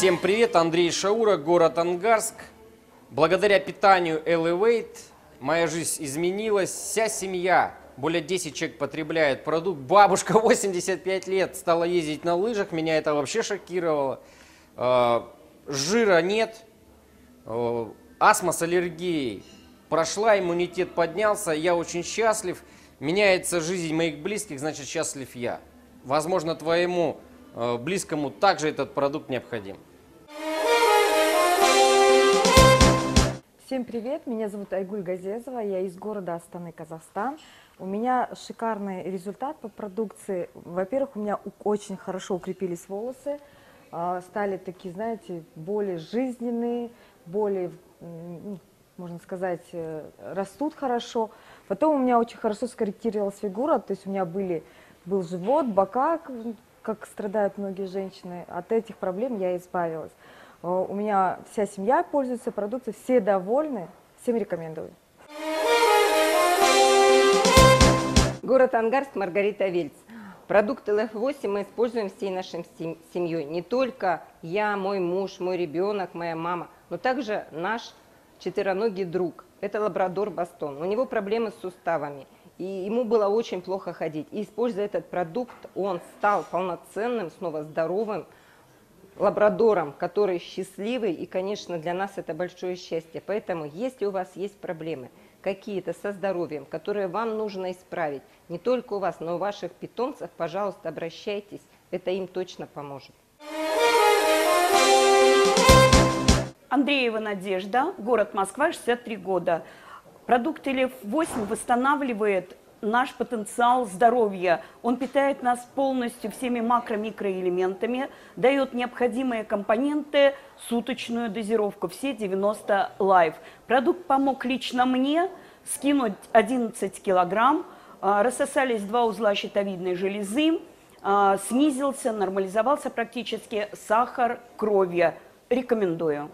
Всем привет, Андрей Шаура, город Ангарск. Благодаря питанию Elevate моя жизнь изменилась. Вся семья, более 10 человек потребляет продукт. Бабушка 85 лет стала ездить на лыжах, меня это вообще шокировало. Жира нет, астма с аллергией прошла, иммунитет поднялся, я очень счастлив. Меняется жизнь моих близких, значит счастлив я. Возможно, твоему близкому также этот продукт необходим. Всем привет, меня зовут Айгуль Газезова, я из города Астаны, Казахстан. У меня шикарный результат по продукции. Во-первых, у меня очень хорошо укрепились волосы, стали такие, знаете, более жизненные, более, можно сказать, растут хорошо. Потом у меня очень хорошо скорректировалась фигура, то есть у меня был живот, бока, как страдают многие женщины. От этих проблем я избавилась. У меня вся семья пользуется продукцией, все довольны, всем рекомендую. Город Ангарск, Маргарита Вельц. Продукт LF8 мы используем всей нашей семьей. Не только я, мой муж, мой ребенок, моя мама, но также наш четвероногий друг. Это лабрадор Бастон. У него проблемы с суставами. И ему было очень плохо ходить. И используя этот продукт, он стал полноценным, снова здоровым лабрадором, который счастливый. И, конечно, для нас это большое счастье. Поэтому, если у вас есть проблемы какие-то со здоровьем, которые вам нужно исправить, не только у вас, но и у ваших питомцев, пожалуйста, обращайтесь. Это им точно поможет. Андреева Надежда, город Москва, 63 года. Продукт LF8 восстанавливает наш потенциал здоровья. Он питает нас полностью всеми макро-микроэлементами, дает необходимые компоненты, суточную дозировку, все 90 Life. Продукт помог лично мне скинуть 11 килограмм, рассосались 2 узла щитовидной железы, снизился, нормализовался практически сахар крови. Рекомендую.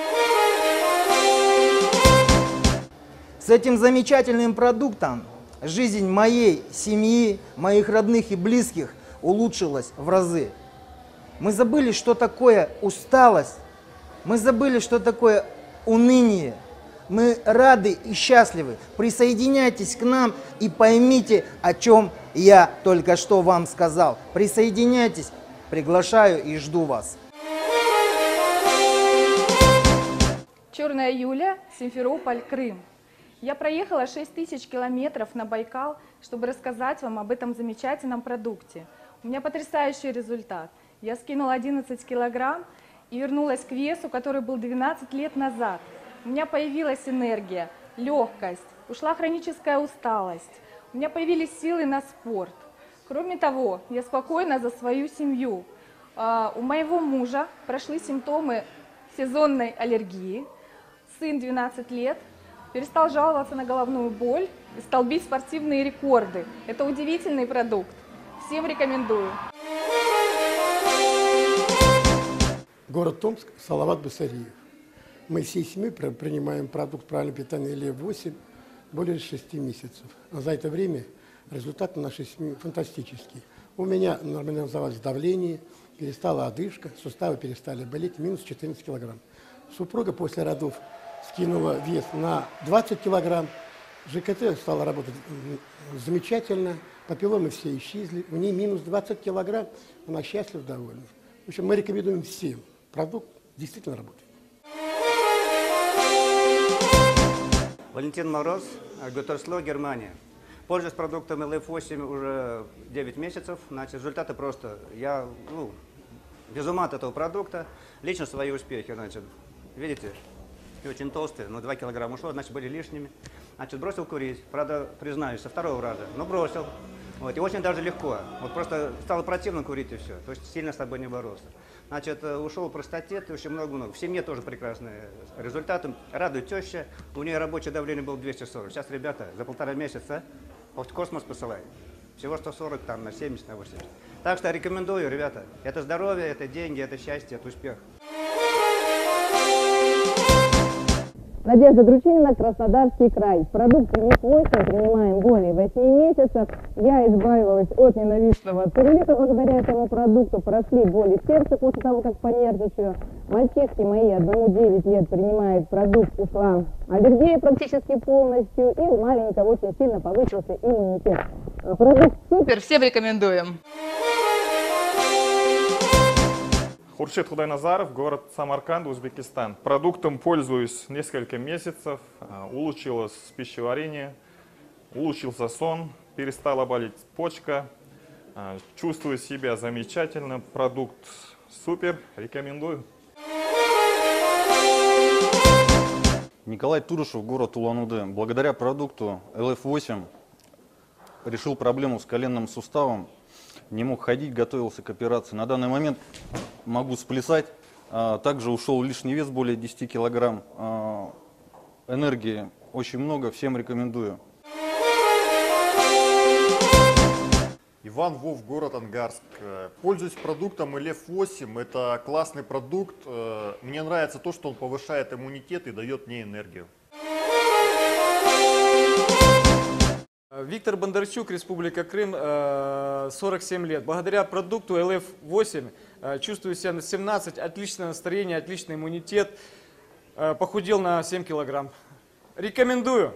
С этим замечательным продуктом жизнь моей семьи, моих родных и близких улучшилась в разы. Мы забыли, что такое усталость, мы забыли, что такое уныние. Мы рады и счастливы. Присоединяйтесь к нам и поймите, о чем я только что вам сказал. Присоединяйтесь, приглашаю и жду вас. Черная Юля, Симферополь, Крым. Я проехала 6000 километров на Байкал, чтобы рассказать вам об этом замечательном продукте. У меня потрясающий результат. Я скинула 11 килограмм и вернулась к весу, который был 12 лет назад. У меня появилась энергия, легкость, ушла хроническая усталость. У меня появились силы на спорт. Кроме того, я спокойна за свою семью. У моего мужа прошли симптомы сезонной аллергии. Сын 12 лет. Перестал жаловаться на головную боль и стал бить спортивные рекорды. Это удивительный продукт. Всем рекомендую. Город Томск, Салават Басариев. Мы всей семьей принимаем продукт правильного питания LF8 более 6 месяцев. А за это время результаты нашей семьи фантастические. У меня нормализовалось давление, перестала одышка, суставы перестали болеть, минус 14 килограмм. Супруга после родов скинула вес на 20 килограмм, ЖКТ стала работать замечательно, папилломы все исчезли, у нее минус 20 килограмм, она счастлива, довольна. В общем, мы рекомендуем всем, продукт действительно работает. Валентин Мороз, Гютерсло, Германия. Пользуюсь продуктом LF8 уже 9 месяцев, значит, результаты просто, я без ума от этого продукта, лично свои успехи, значит, видите? И очень толстые, но 2 килограмма ушло, значит, были лишними. Значит, бросил курить, правда, признаюсь, со второго раза, но бросил. Вот, и очень даже легко. Вот просто стало противно курить и все, то есть сильно с собой не боролся. Значит, ушел простатит и очень много-много. В семье тоже прекрасные результаты. Радует теща, у нее рабочее давление было 240. Сейчас, ребята, за 1,5 месяца в космос посылают. Всего 140, там, на 70, на 80. Так что рекомендую, ребята. Это здоровье, это деньги, это счастье, это успех. Надежда Дручинина, Краснодарский край. Продукт ЛИФ-8 принимаем более 8 месяцев. Я избавилась от ненавистного целлюлита благодаря этому продукту. Прошли боли в сердце после того, как понервничаю. Мальчишки мои, одному 9 лет, принимают продукт, ушла аллергия практически полностью. И у маленького очень сильно повысился иммунитет. Продукт супер, всем рекомендуем. Хуршид Худайназаров, город Самарканд, Узбекистан. Продуктом пользуюсь несколько месяцев, улучшилось пищеварение, улучшился сон, перестала болеть почка, чувствую себя замечательно, продукт супер, рекомендую. Николай Турышев, город Улан-Удэ. Благодаря продукту ЛФ8 решил проблему с коленным суставом. Не мог ходить, готовился к операции. На данный момент могу сплясать. Также ушел лишний вес, более 10 килограмм. Энергии очень много, всем рекомендую. Иван Вов, город Ангарск. Пользуюсь продуктом ЛФ8. Это классный продукт. Мне нравится то, что он повышает иммунитет и дает мне энергию. Виктор Бондарчук, Республика Крым, 47 лет. Благодаря продукту ЛФ8 чувствую себя на 17, отличное настроение, отличный иммунитет. Похудел на 7 килограмм. Рекомендую.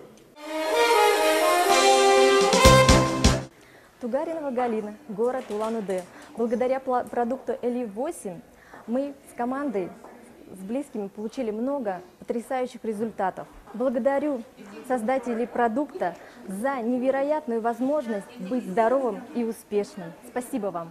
Тугаринова Галина, город Улан-Удэ. Благодаря продукту ЛФ8 мы с командой, с близкими получили много потрясающих результатов. Благодарю создателей продукта за невероятную возможность быть здоровым и успешным. Спасибо вам.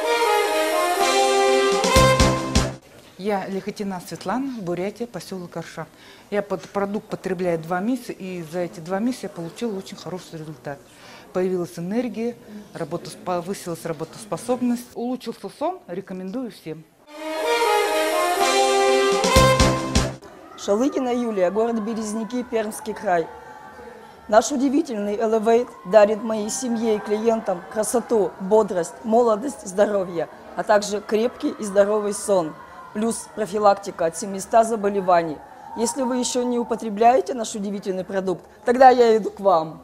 Я Лихотина Светлана, Бурятия, поселок Аршак. Я продукт потребляю 2 месяца, и за эти 2 месяца я получила очень хороший результат. Появилась энергия, повысилась работоспособность, улучшился сон, рекомендую всем. Шалыгина Юлия, город Березники, Пермский край. Наш удивительный Elevate дарит моей семье и клиентам красоту, бодрость, молодость, здоровье, а также крепкий и здоровый сон, плюс профилактика от 700 заболеваний. Если вы еще не употребляете наш удивительный продукт, тогда я иду к вам.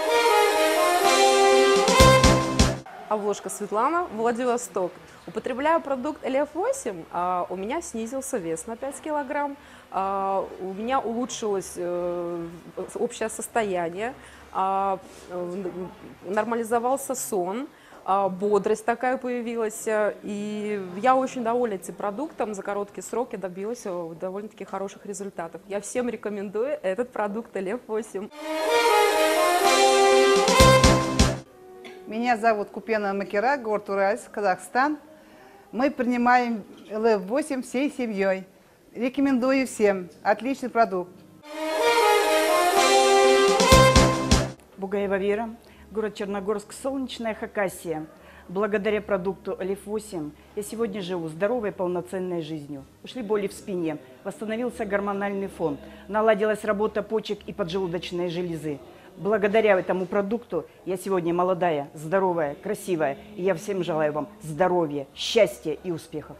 Авлошка Светлана, Владивосток. Употребляю продукт ЛФ8, у меня снизился вес на 5 килограмм, у меня улучшилось общее состояние, нормализовался сон, бодрость такая появилась, и я очень довольна этим продуктом. За короткий срок я добилась довольно-таки хороших результатов. Я всем рекомендую этот продукт ЛФ8. Меня зовут Купена Макера, город Уральск, Казахстан. Мы принимаем ЛФ8 всей семьей. Рекомендую всем. Отличный продукт. Бугаева Вера, город Черногорск, солнечная Хакасия. Благодаря продукту ЛФ8 я сегодня живу здоровой, полноценной жизнью. Ушли боли в спине, восстановился гормональный фон, наладилась работа почек и поджелудочной железы. Благодаря этому продукту я сегодня молодая, здоровая, красивая. И я всем желаю вам здоровья, счастья и успехов.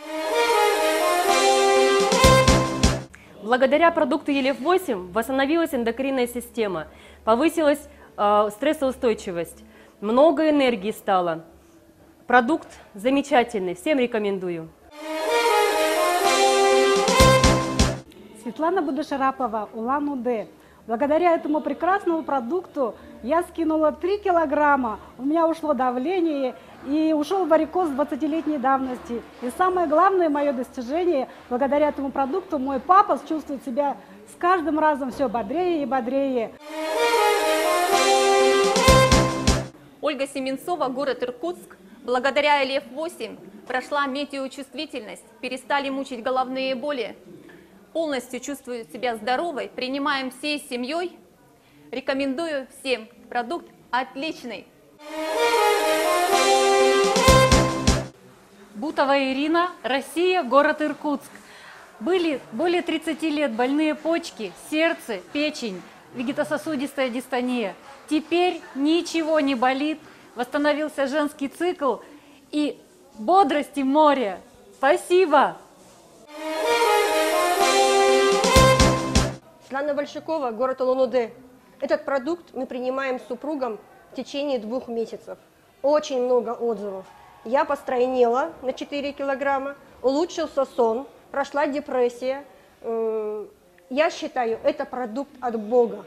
Благодаря продукту ЕЛФ8 восстановилась эндокринная система, повысилась стрессоустойчивость, много энергии стало. Продукт замечательный, всем рекомендую. Светлана Будашарапова, Улан-Удэ. Благодаря этому прекрасному продукту я скинула 3 килограмма, у меня ушло давление и ушел варикоз 20-летней давности. И самое главное мое достижение, благодаря этому продукту мой папа чувствует себя с каждым разом все бодрее и бодрее. Ольга Семенцова, город Иркутск. Благодаря ЛФ8 прошла метеочувствительность, перестали мучить головные боли. Полностью чувствую себя здоровой, принимаем всей семьей. Рекомендую всем. Продукт отличный. Бутова Ирина, Россия, город Иркутск. Были более 30 лет больные почки, сердце, печень, вегетососудистая дистония. Теперь ничего не болит, восстановился женский цикл и бодрости море. Спасибо! Светлана Большакова, город Улан-Удэ. Этот продукт мы принимаем с супругом в течение 2 месяцев. Очень много отзывов. Я постройнела на 4 килограмма, улучшился сон, прошла депрессия. Я считаю, это продукт от Бога.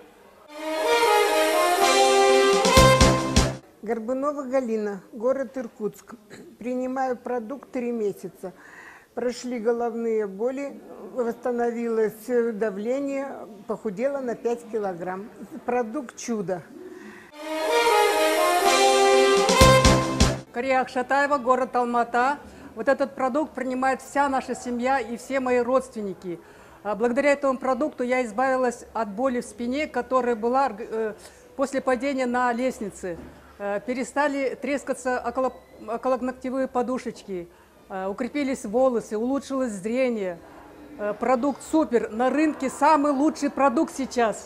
Горбунова Галина, город Иркутск. Принимаю продукт 3 месяца. Прошли головные боли, восстановилось давление, похудела на 5 килограмм. Продукт чудо. Кария Акшатаева, город Алмата. Вот этот продукт принимает вся наша семья и все мои родственники. Благодаря этому продукту я избавилась от боли в спине, которая была после падения на лестнице. Перестали трескаться околоногтевые подушечки, укрепились волосы, улучшилось зрение. Продукт супер, на рынке самый лучший продукт сейчас.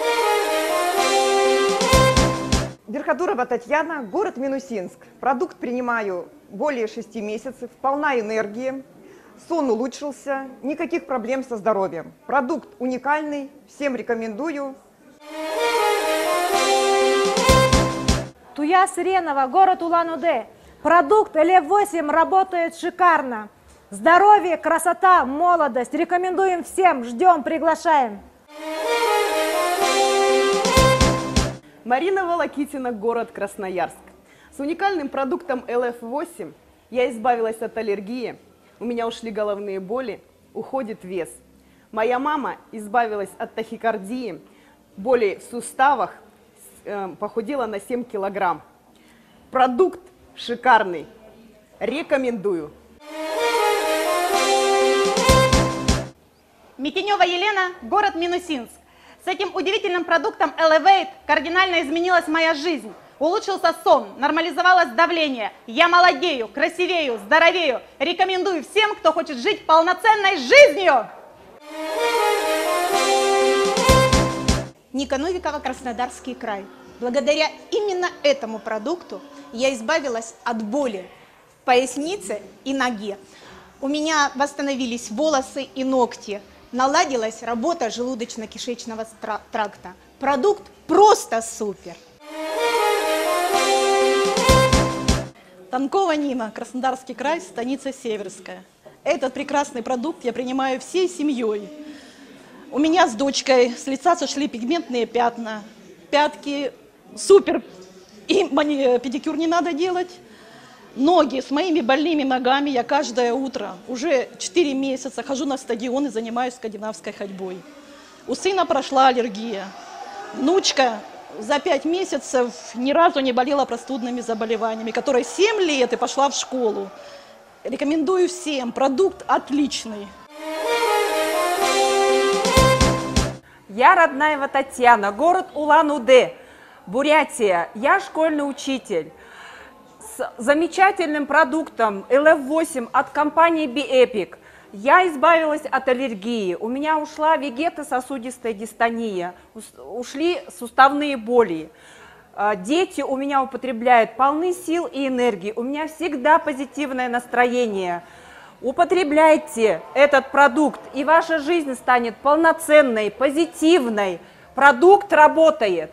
Верхотурова Татьяна, город Минусинск. Продукт принимаю более 6 месяцев, полна энергии, сон улучшился, никаких проблем со здоровьем. Продукт уникальный, всем рекомендую. Туя Сиренова, город Улан-Удэ. Продукт ЛФ8 работает шикарно. Здоровье, красота, молодость. Рекомендуем всем, ждем, приглашаем. Марина Волокитина, город Красноярск. С уникальным продуктом ЛФ8 я избавилась от аллергии, у меня ушли головные боли, уходит вес. Моя мама избавилась от тахикардии, боли в суставах, похудела на 7 килограмм. Продукт шикарный, рекомендую. Митенева Елена, город Минусинск. С этим удивительным продуктом Elevate кардинально изменилась моя жизнь. Улучшился сон, нормализовалось давление. Я молодею, красивею, здоровею. Рекомендую всем, кто хочет жить полноценной жизнью. Ника Новикова, Краснодарский край. Благодаря именно этому продукту я избавилась от боли в пояснице и ноге. У меня восстановились волосы и ногти. Наладилась работа желудочно-кишечного тракта. Продукт просто супер. Танкова Нина, Краснодарский край, станица Северская. Этот прекрасный продукт я принимаю всей семьей. У меня с дочкой с лица сошли пигментные пятна, пятки супер, и педикюр не надо делать. Ноги с моими больными ногами я каждое утро, уже 4 месяца хожу на стадион и занимаюсь скандинавской ходьбой. У сына прошла аллергия. Внучка за 5 месяцев ни разу не болела простудными заболеваниями, которой 7 лет и пошла в школу. Рекомендую всем, продукт отличный. Я Роднаева Татьяна, город Улан-Удэ, Бурятия. Я школьный учитель. С замечательным продуктом LF8 от компании BeEpic я избавилась от аллергии. У меня ушла вегетососудистая дистония, ушли суставные боли. Дети у меня употребляют, полны сил и энергии. У меня всегда позитивное настроение. Употребляйте этот продукт, и ваша жизнь станет полноценной, позитивной. Продукт работает.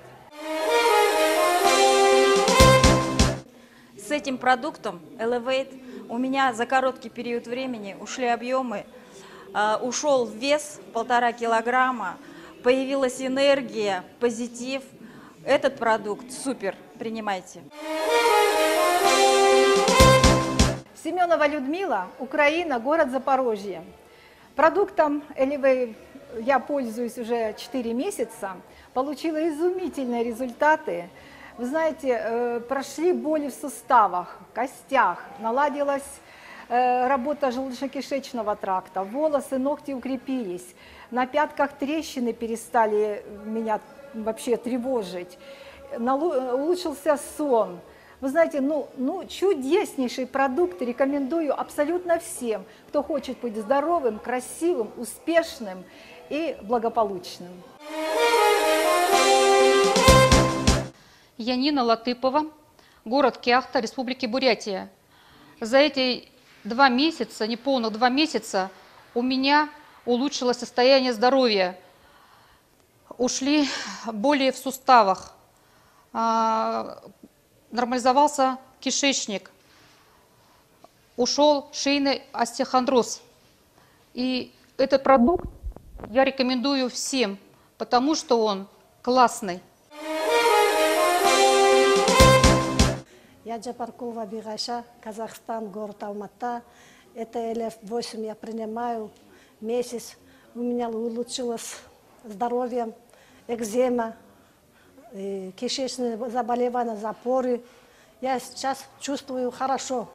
С этим продуктом Elevate у меня за короткий период времени ушли объемы, ушел вес 1,5 килограмма, появилась энергия, позитив. Этот продукт супер, принимайте. Семенова Людмила, Украина, город Запорожье. Продуктом Elevate я пользуюсь уже 4 месяца, получила изумительные результаты. Вы знаете, прошли боли в суставах, костях, наладилась работа желудочно-кишечного тракта, волосы, ногти укрепились, на пятках трещины перестали меня вообще тревожить, улучшился сон. Вы знаете, чудеснейший продукт, рекомендую абсолютно всем, кто хочет быть здоровым, красивым, успешным и благополучным. Я Нина Латыпова, город Кяхта, Республика Бурятия. За эти 2 месяца, неполных 2 месяца, у меня улучшилось состояние здоровья. ушли боли в суставах, нормализовался кишечник, ушел шейный остеохондроз. И этот продукт я рекомендую всем, потому что он классный. Я Джапаркова Бигаша, Казахстан, город Алмата. Это LF8 я принимаю месяц. У меня улучшилось здоровье, экзема, кишечные заболевания, запоры. Я сейчас чувствую хорошо.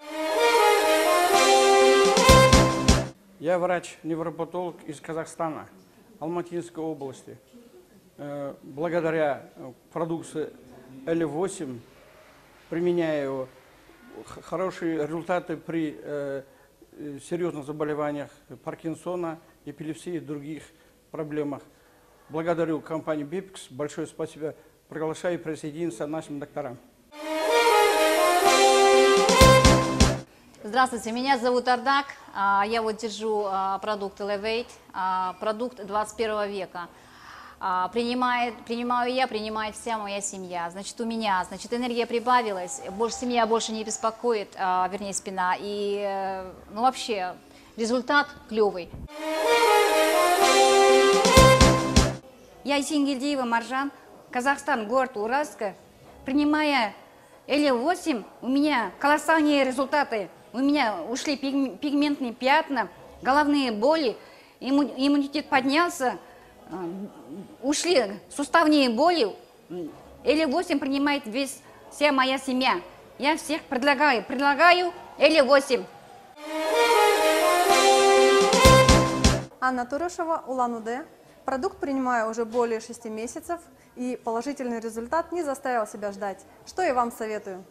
Я врач-невропатолог из Казахстана, Алматинской области. Благодаря продукции LF8, применяя его, хорошие результаты при серьезных заболеваниях Паркинсона, эпилепсии и других проблемах. Благодарю компанию Бипекс, большое спасибо. Приглашаю присоединиться к нашим докторам. Здравствуйте, меня зовут Ардак, я вот держу продукт Elevate, продукт 21 века. Принимаю я, принимает вся моя семья. Значит, у меня, энергия прибавилась, семья больше не беспокоит, вернее, спина. И, ну, вообще, результат клевый. Я Исенгельдиева Маржан, Казахстан, город Уральск. Принимая LF8, у меня колоссальные результаты. У меня ушли пигментные пятна, головные боли, иммунитет поднялся, ушли суставные боли. LF8 принимает вся моя семья. Я всех предлагаю LF8. Анна Турышева, Улан-Удэ. Продукт принимаю уже более 6 месяцев, и положительный результат не заставил себя ждать. Что я вам советую?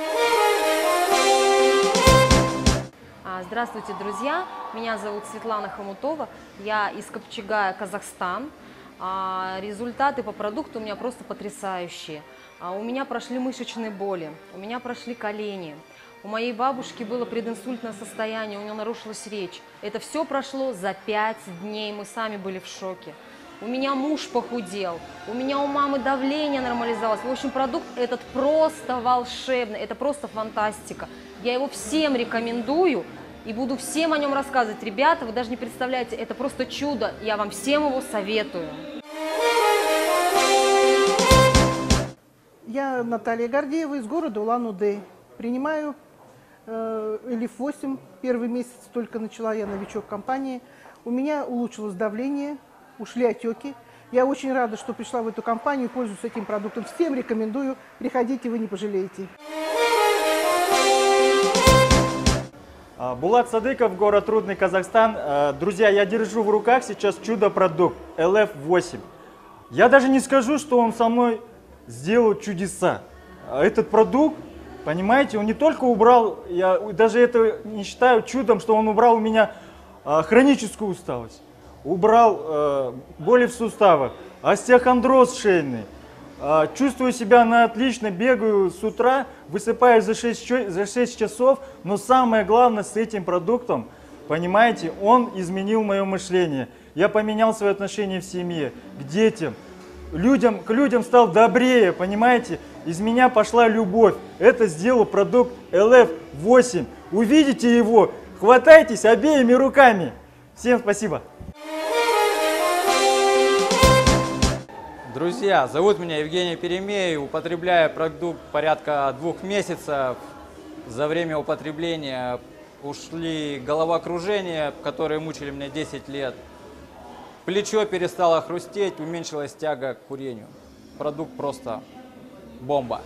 Здравствуйте, друзья! Меня зовут Светлана Хомутова, я из Копчегая, Казахстан. Результаты по продукту у меня просто потрясающие. У меня прошли мышечные боли, у меня прошли колени. У моей бабушки было прединсультное состояние, у нее нарушилась речь. Это все прошло за 5 дней, мы сами были в шоке. У меня муж похудел, у меня у мамы давление нормализовалось. В общем, продукт этот просто волшебный, это просто фантастика. Я его всем рекомендую и буду всем о нем рассказывать. Ребята, вы даже не представляете, это просто чудо. Я вам всем его советую. Я Наталья Гордеева из города Улан-Удэ. Принимаю LF8. Первый месяц только начала, я новичок компании. У меня улучшилось давление, ушли отеки. Я очень рада, что пришла в эту компанию, пользуюсь этим продуктом. Всем рекомендую. Приходите, вы не пожалеете. Булат Садыков, город Рудный, Казахстан. Друзья, я держу в руках сейчас чудо-продукт LF8. Я даже не скажу, что он со мной сделал чудеса. Этот продукт, понимаете, он не только убрал, я даже это не считаю чудом, что он убрал у меня хроническую усталость, убрал боли в суставах, остеохондроз шейный. Чувствую себя на отлично, бегаю с утра, высыпаюсь за 6 часов, но самое главное с этим продуктом, понимаете, он изменил мое мышление. Я поменял свои отношения в семье, к детям, к людям стал добрее, понимаете, из меня пошла любовь. Это сделал продукт LF8. Увидите его, хватайтесь обеими руками. Всем спасибо. Друзья, зовут меня Евгений Перемей, употребляю продукт порядка 2 месяцев. За время употребления ушли головокружения, которые мучили меня 10 лет. Плечо перестало хрустеть, уменьшилась тяга к курению. Продукт просто бомба.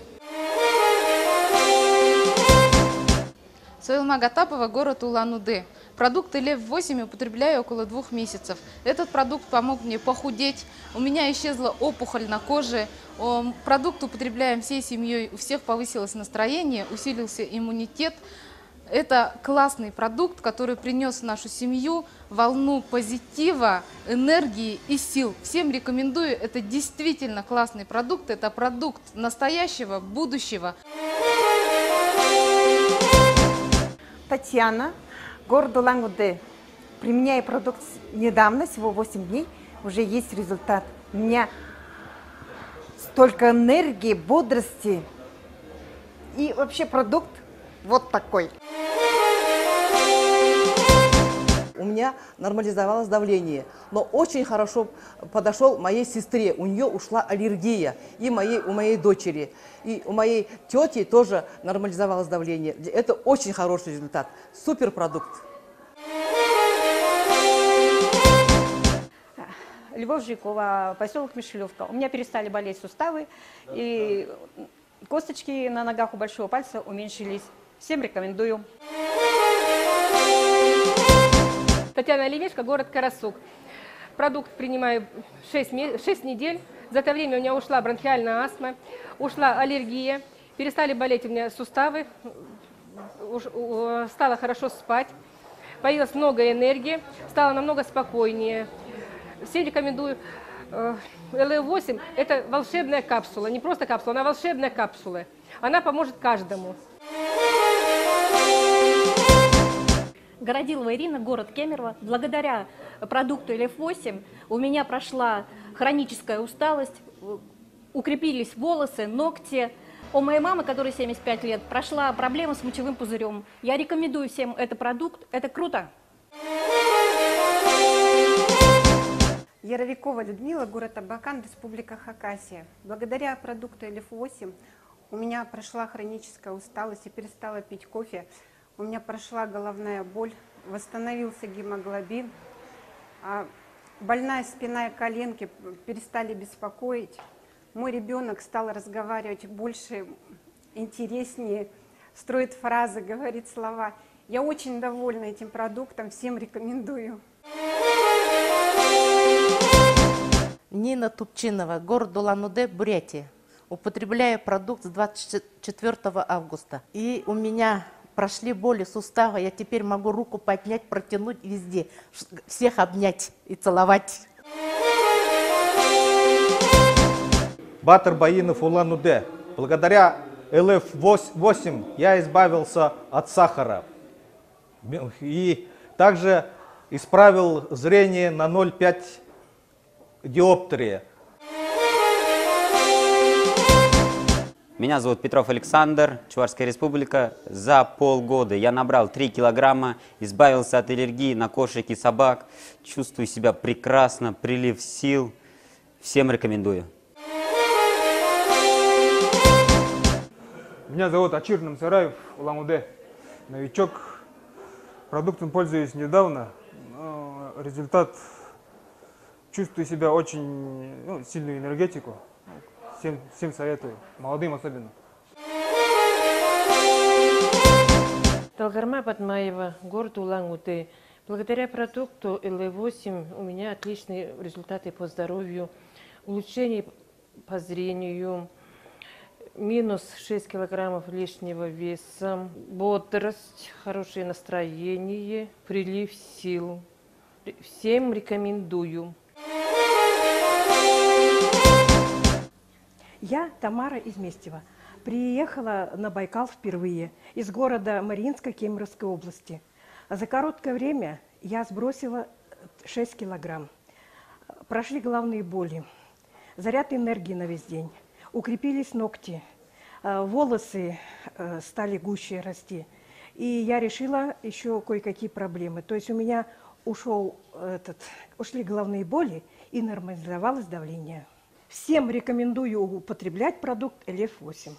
Сойлма Гатапова, город Улан-Удэ. Продукт LF8 употребляю около 2 месяцев. Этот продукт помог мне похудеть, у меня исчезла опухоль на коже. Продукт употребляем всей семьей, у всех повысилось настроение, усилился иммунитет. Это классный продукт, который принес в нашу семью волну позитива, энергии и сил. Всем рекомендую, это действительно классный продукт, это продукт настоящего будущего. Татьяна, город Улан-Удэ. Применяю продукт недавно, всего 8 дней, уже есть результат. У меня столько энергии, бодрости. И вообще продукт вот такой. У меня нормализовалось давление, но очень хорошо подошел моей сестре. У нее ушла аллергия, и у моей дочери, и у моей тети тоже нормализовалось давление. Это очень хороший результат, суперпродукт. Любовь Жикова, поселок Мишелевка. У меня перестали болеть суставы, и косточки на ногах у большого пальца уменьшились. Всем рекомендую. Татьяна Оливешко, город Карасук. Продукт принимаю 6 недель. За это время у меня ушла бронхиальная астма, ушла аллергия, перестали болеть у меня суставы, стало хорошо спать, появилось много энергии, стало намного спокойнее. Всем рекомендую. ЛФ8 – это волшебная капсула, не просто капсула, она волшебная капсула. Она поможет каждому. Городилова Ирина, город Кемерово. Благодаря продукту ЛФ8 у меня прошла хроническая усталость, укрепились волосы, ногти. У моей мамы, которой 75 лет, прошла проблема с мочевым пузырем. Я рекомендую всем этот продукт, это круто. Яровикова Людмила, город Абакан, Республика Хакасия. Благодаря продукту ЛФ8 у меня прошла хроническая усталость и перестала пить кофе. У меня прошла головная боль, восстановился гемоглобин, больная спина и коленки перестали беспокоить. Мой ребенок стал разговаривать больше, интереснее, строит фразы, говорит слова. Я очень довольна этим продуктом, всем рекомендую. Нина Тупчинова, город Улан-Удэ, Бурятия. Употребляю продукт с 24 августа. И у меня прошли боли сустава, я теперь могу руку поднять, протянуть везде, всех обнять и целовать. Батыр Баинов, Улан-Удэ. Благодаря ЛФ8 я избавился от сахара. И также исправил зрение на 0,5 диоптрия. Меня зовут Петров Александр, Чувашская республика. За полгода я набрал 3 килограмма, избавился от аллергии на кошек и собак. Чувствую себя прекрасно, прилив сил. Всем рекомендую. Меня зовут Ачир Намсараев, Улан-Удэ. Новичок. Продуктом пользуюсь недавно. Но результат. Чувствую себя очень сильную энергетику. Всем советую, молодым особенно. Талгарма Батмаева, город Улан-Удэ. Благодаря продукту ЛФ8 у меня отличные результаты по здоровью, улучшение по зрению, минус 6 килограммов лишнего веса, бодрость, хорошее настроение, прилив сил. Всем рекомендую. Я Тамара из Местева. Приехала на Байкал впервые из города Мариинска Кемеровской области. За короткое время я сбросила 6 килограмм. Прошли головные боли, заряд энергии на весь день, укрепились ногти, волосы стали гуще расти. И я решила еще кое-какие проблемы. То есть у меня ушли головные боли и нормализовалось давление. Всем рекомендую употреблять продукт ЛФ8.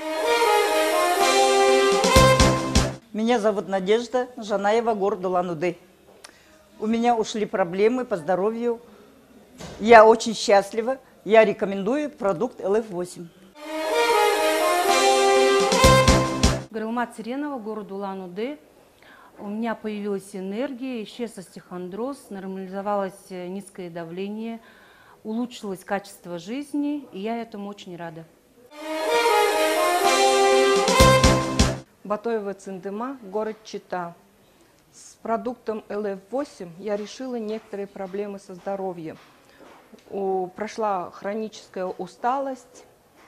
Меня зовут Надежда Жанаева, город Улан-Удэ. У меня ушли проблемы по здоровью. Я очень счастлива. Я рекомендую продукт ЛФ8. Грылма Циренова, город Улан-Удэ. У меня появилась энергия, исчез остеохондроз, нормализовалось низкое давление, улучшилось качество жизни, и я этому очень рада. Батоева Циндыма, город Чита. С продуктом ЛФ8 я решила некоторые проблемы со здоровьем. Прошла хроническая усталость,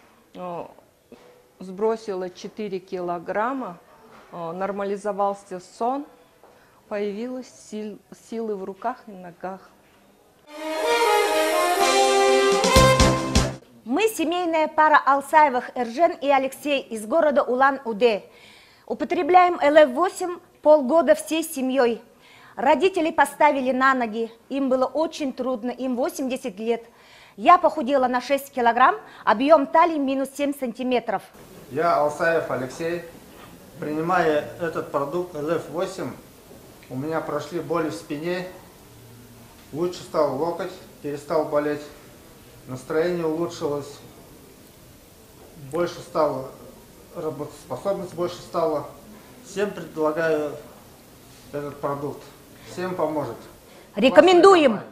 сбросила 4 килограмма, нормализовался сон, появилась силы в руках и ногах. Мы семейная пара Алсаевых Эржен и Алексей из города Улан-Удэ. Употребляем ЛФ-8 полгода всей семьей. Родители поставили на ноги, им было очень трудно, им 80 лет. Я похудела на 6 килограмм, объем талии минус 7 сантиметров. Я Алсаев Алексей. Принимая этот продукт ЛФ-8, у меня прошли боли в спине, лучше стал локоть, перестал болеть, настроение улучшилось, больше стало, работоспособность больше стала. Всем предлагаю этот продукт, всем поможет. Рекомендуем!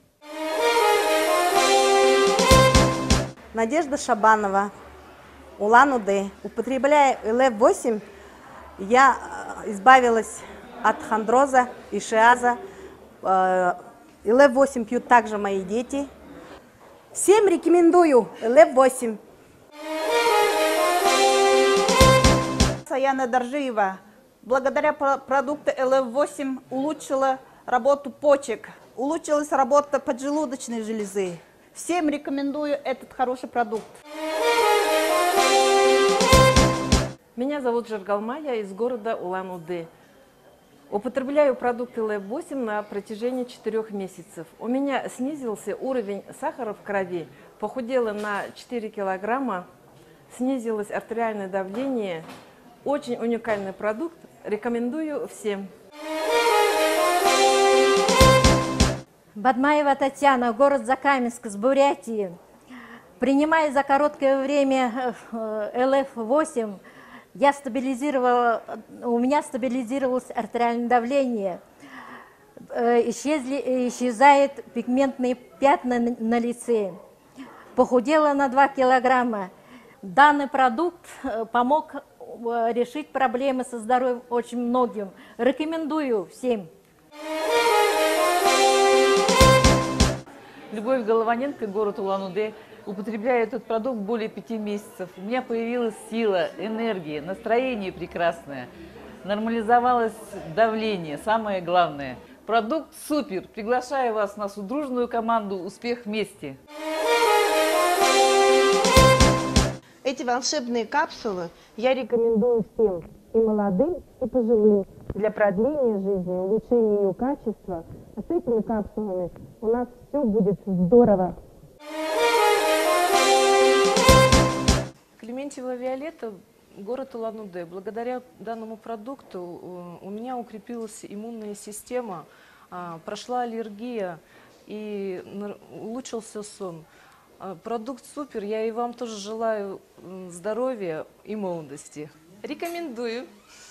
Надежда Шабанова, Улан-Удэ. Употребляя ЛФ-8, я избавилась от хондроза, ишиаза. ЛФ-8 пьют также мои дети. Всем рекомендую ЛФ-8. Саяна Доржиева. Благодаря продукту ЛФ-8 улучшила работу почек, улучшилась работа поджелудочной железы. Всем рекомендую этот хороший продукт. Меня зовут Жаргалма, я из города Улан-Удэ. Употребляю продукты ЛФ-8 на протяжении 4 месяцев. У меня снизился уровень сахара в крови, похудела на 4 килограмма, снизилось артериальное давление. Очень уникальный продукт, рекомендую всем. Бадмаева Татьяна, город Закаменск, с Бурятии. Принимая за короткое время ЛФ-8, у меня стабилизировалось артериальное давление, исчезают пигментные пятна на лице, похудела на 2 килограмма. Данный продукт помог решить проблемы со здоровьем очень многим. Рекомендую всем. Любовь Голованенко, город Улан-Удэ. Употребляю этот продукт более 5 месяцев. У меня появилась сила, энергия, настроение прекрасное. Нормализовалось давление, самое главное. Продукт супер. Приглашаю вас в нашу дружную команду «Успех вместе». Эти волшебные капсулы я рекомендую всем, и молодым, и пожилым, для продления жизни, улучшения ее качества. А с этими капсулами у нас все будет здорово. Клементьева Виолетта, город Улан-Удэ. Благодаря данному продукту у меня укрепилась иммунная система, прошла аллергия и улучшился сон. Продукт супер, я и вам тоже желаю здоровья и молодости. Рекомендую.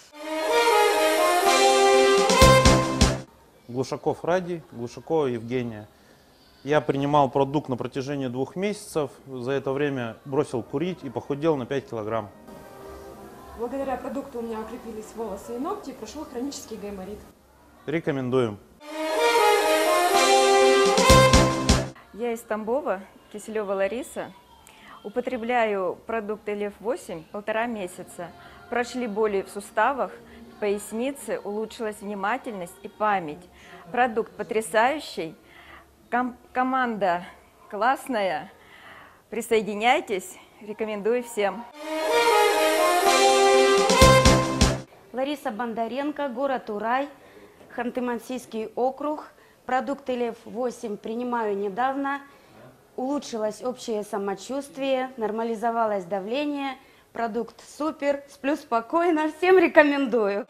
Глушаков Ради, Глушакова Евгения. Я принимал продукт на протяжении 2 месяцев. За это время бросил курить и похудел на 5 килограмм. Благодаря продукту у меня укрепились волосы и ногти, прошел хронический гайморит. Рекомендуем. Я из Тамбова, Киселева Лариса. Употребляю продукт ЛФ-8 1,5 месяца. Прошли боли в суставах, в пояснице, улучшилась внимательность и память. Продукт потрясающий, команда классная. Присоединяйтесь, рекомендую всем. Лариса Бондаренко, город Урай, Ханты-Мансийский округ. Продукт ЛФ-8 принимаю недавно. Улучшилось общее самочувствие, нормализовалось давление. Продукт супер, сплю спокойно, всем рекомендую.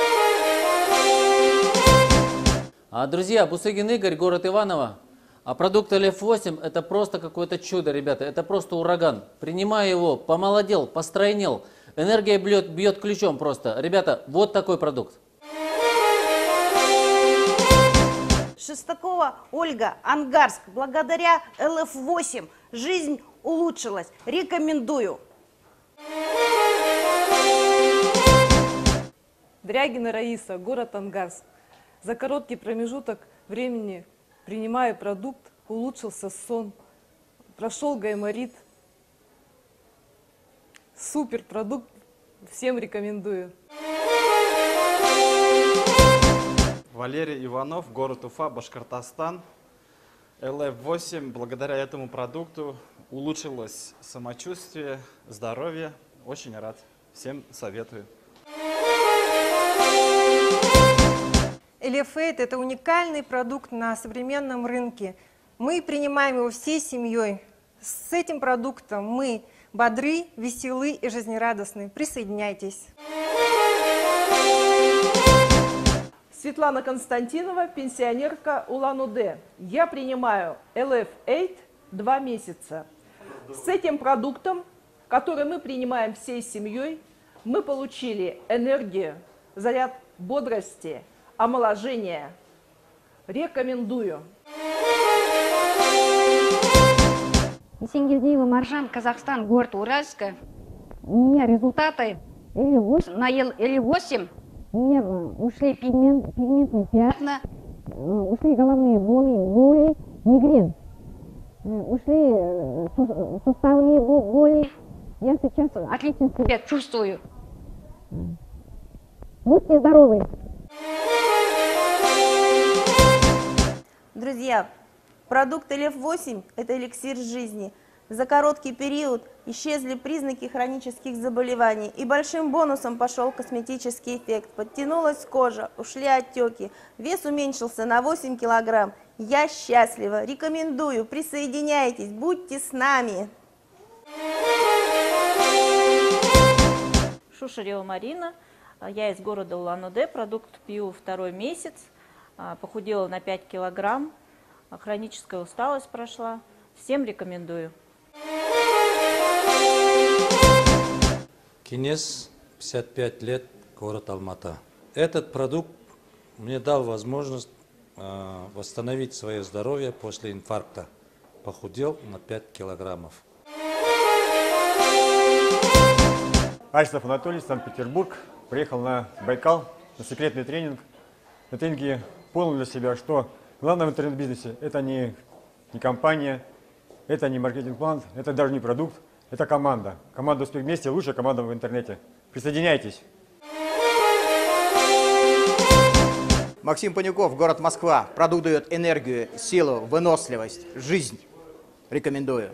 Друзья, Бусыгин Игорь, город Иваново. А продукт ЛФ-8 это просто какое-то чудо, ребята, это просто ураган. Принимая его, помолодел, постройнел, энергия бьет ключом просто. Ребята, вот такой продукт. Шестакова Ольга, Ангарск. Благодаря ЛФ-8 жизнь улучшилась. Рекомендую. Дрягина Раиса, город Ангарск. За короткий промежуток времени, принимая продукт, улучшился сон, прошел гайморит. Супер продукт, всем рекомендую. Валерий Иванов, город Уфа, Башкортостан. ЛФ-8, благодаря этому продукту улучшилось самочувствие, здоровье. Очень рад. Всем советую. Элефейт – это уникальный продукт на современном рынке. Мы принимаем его всей семьей. С этим продуктом мы бодры, веселы и жизнерадостны. Присоединяйтесь. Светлана Константинова, пенсионерка Улан-Удэ. Я принимаю LF8 2 месяца. С этим продуктом, который мы принимаем всей семьей, мы получили энергию, заряд бодрости, омоложение. Рекомендую. Есенгелдиева Маржан, Казахстан, город Уральска. У меня результаты на L8. У меня ушли пигментные пятна, ушли головные боли, мигрень, ушли суставные боли. Я сейчас отлично себя чувствую. Будьте здоровы! Друзья, продукт LF8 – это эликсир жизни. За короткий период исчезли признаки хронических заболеваний, и большим бонусом пошел косметический эффект. Подтянулась кожа, ушли отеки, вес уменьшился на 8 килограмм. Я счастлива, рекомендую, присоединяйтесь, будьте с нами. Шушарева Марина, я из города Улан-Удэ, продукт пью 2-й месяц, похудела на 5 килограмм, хроническая усталость прошла, всем рекомендую. Кинес, 55 лет, город Алмата. Этот продукт мне дал возможность восстановить свое здоровье после инфаркта. Похудел на 5 килограммов. Альцев Анатолий, Санкт-Петербург. Приехал на Байкал на секретный тренинг. На тренинге понял для себя, что главное в интернет-бизнесе – это не компания, это не маркетинг-план, это даже не продукт, это команда. Команда «Успех вместе» – лучшая команда в интернете. Присоединяйтесь. Максим Панюков, город Москва. Продукт дает энергию, силу, выносливость, жизнь. Рекомендую.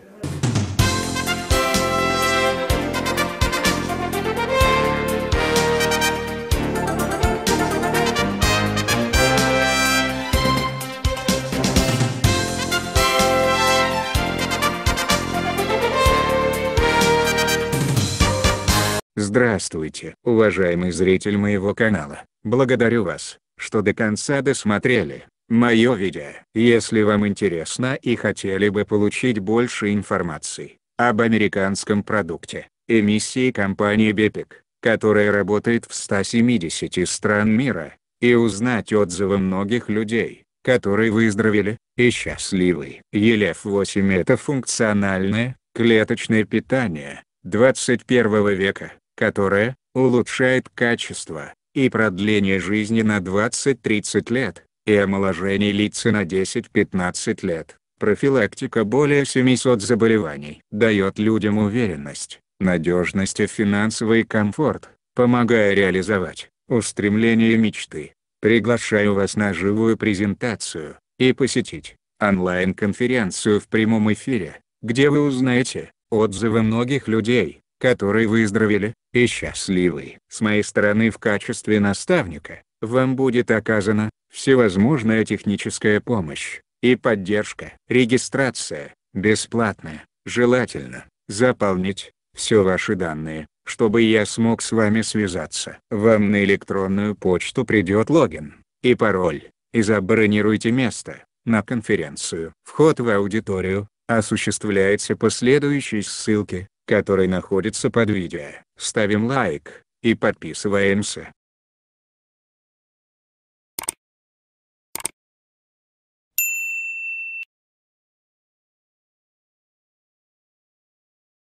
Здравствуйте, уважаемый зритель моего канала. Благодарю вас, что до конца досмотрели мое видео. Если вам интересно и хотели бы получить больше информации об американском продукте, эмиссии компании BPIC, которая работает в 170 стран мира, и узнать отзывы многих людей, которые выздоровели и счастливы. LF8 – это функциональное, клеточное питание 21 века, которое улучшает качество и продление жизни на 20-30 лет, и омоложение лица на 10-15 лет. Профилактика более 700 заболеваний. Дает людям уверенность, надежность и финансовый комфорт, помогая реализовать устремления и мечты. Приглашаю вас на живую презентацию и посетить онлайн-конференцию в прямом эфире, где вы узнаете отзывы многих людей, которые выздоровели и счастливы. С моей стороны в качестве наставника вам будет оказана всевозможная техническая помощь и поддержка. Регистрация бесплатная. Желательно заполнить все ваши данные, чтобы я смог с вами связаться. Вам на электронную почту придет логин и пароль, и забронируйте место на конференцию. Вход в аудиторию осуществляется по следующей ссылке, который находится под видео. Ставим лайк и подписываемся.